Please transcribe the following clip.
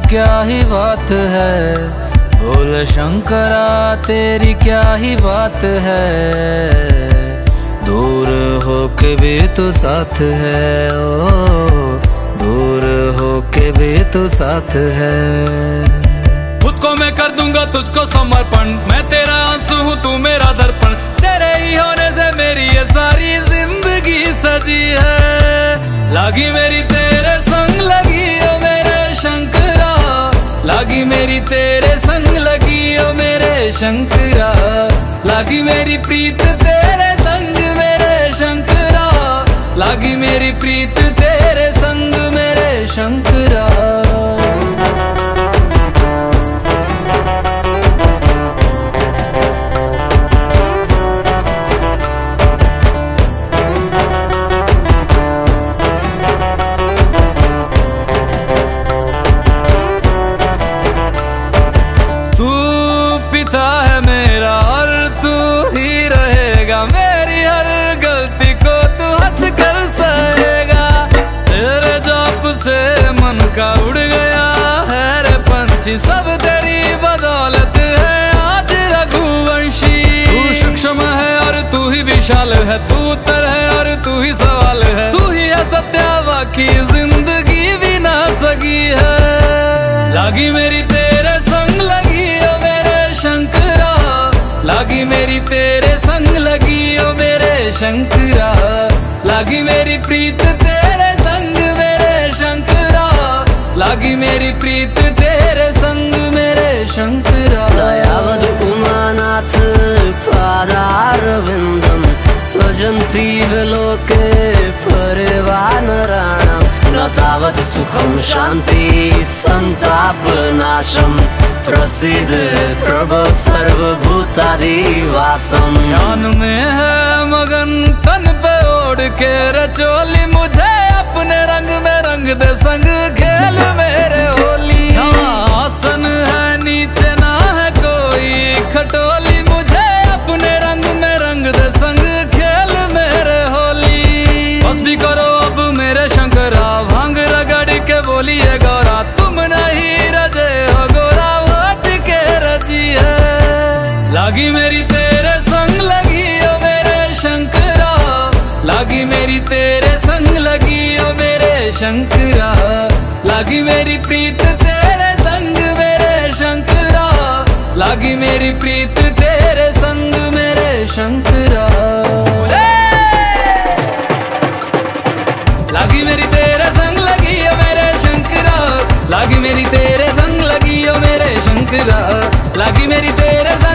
क्या ही बात है, बोल शंकरा तेरी क्या ही बात है। दूर होके भी तू साथ है, ओ दूर होके भी तू साथ है। खुद को मैं कर दूंगा तुझको समर्पण, मैं तेरा आंसू हूँ तू मेरा दर्पण। तेरे ही होने से मेरी ये सारी जिंदगी सजी है। लागी मेरी तेरे संग लगी ओ मेरे शंकरा, लागी मेरी तेरे संग लगी ओ मेरे शंकरा। लागी मेरी प्रीत तेरे संग मेरे शंकरा, लागी मेरी प्रीत तेरे संग मेरे शंकरा। है मेरा और तू ही रहेगा, मेरी हर गलती को तू हंस कर सहेगा। तेरे जाप से मन का उड़ गया है रे पंछी, सब तेरी बदौलत है आज रघुवंशी। तू सूक्ष्म है और तू ही विशाल है, तू उत्तर है और तू ही सवाल है। तू ही है सत्या बाकी जिंदगी भी ना सकी है। लागी मेरी तेरे संग लगी ओ मेरे शंकरा, लागी मेरी तेरे संग लगी ओ मेरे शंकरा। लागी मेरी प्रीत तेरे संग मेरे शंकरा, लागी मेरी प्रीत तेरे संग मेरे शंकरा। यावद् उमानाथ पादारविन्दं भजन्ति लोके परिवानराणां, न तावत् सुखं शान्ति संतापनाशम्। प्रसिद्ध प्रभु सर्वभूतादिवासम। ध्यान में है मगन तन पे ओढ़ के रचोली, मुझे अपने रंग में रंग दे संग खेल मेरे होली। आसन है नीचे ना है कोई खटोली, मुझे अपने रंग में रंग दे संग खेल मेरे होली। बस भी करो अब मेरे शंकरा, भांग रगड़ के बोलिए गौरा, तुम नहीं रजे हो गोरा रजी है। लागी मेरी तेरे संग लगी ओ मेरे शंकरा, लागी मेरी तेरे संग लगी ओ मेरे शंकरा। लागी मेरी प्रीत तेरे संग मेरे शंकरा, लागी मेरी प्रीत तेरे संग मेरे शंकरा। लागी मेरी तेरे संग लगी ओ मेरे शंकरा, लागी मेरी तेरे संग लगी ओ मेरे शंकरा। लागी मेरी तेरे